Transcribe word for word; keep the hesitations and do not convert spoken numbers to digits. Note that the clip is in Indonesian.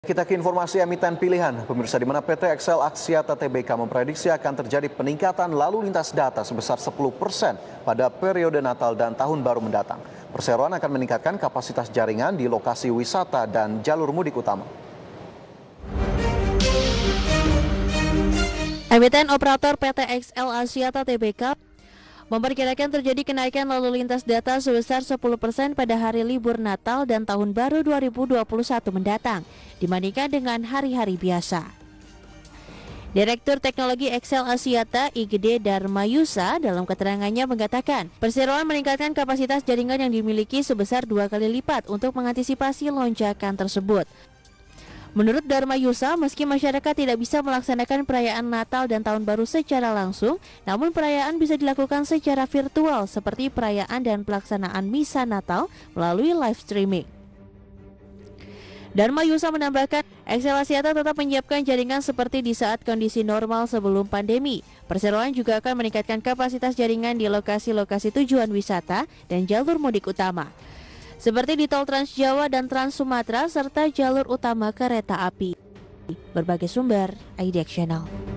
Kita ke informasi emiten pilihan. Pemirsa, di mana P T Excel Axiata Tbk memprediksi akan terjadi peningkatan lalu lintas data sebesar sepuluh persen pada periode Natal dan Tahun Baru mendatang. Perseroan akan meningkatkan kapasitas jaringan di lokasi wisata dan jalur mudik utama. Emiten operator P T Excel Axiata Tbk memperkirakan terjadi kenaikan lalu lintas data sebesar sepuluh persen pada hari libur Natal dan Tahun Baru dua ribu dua puluh satu mendatang dibandingkan dengan hari-hari biasa. Direktur Teknologi Excel Axiata I G D Darmayusa dalam keterangannya mengatakan, perseroan meningkatkan kapasitas jaringan yang dimiliki sebesar dua kali lipat untuk mengantisipasi lonjakan tersebut. Menurut Darmayusa, meski masyarakat tidak bisa melaksanakan perayaan Natal dan Tahun Baru secara langsung, namun perayaan bisa dilakukan secara virtual seperti perayaan dan pelaksanaan misa Natal melalui live streaming. Darmayusa menambahkan, Excel Axiata tetap menyiapkan jaringan seperti di saat kondisi normal sebelum pandemi. Perseroan juga akan meningkatkan kapasitas jaringan di lokasi-lokasi tujuan wisata dan jalur mudik utama, seperti di tol Trans Jawa dan Trans Sumatera serta jalur utama kereta api. Berbagai sumber, I D X Channel.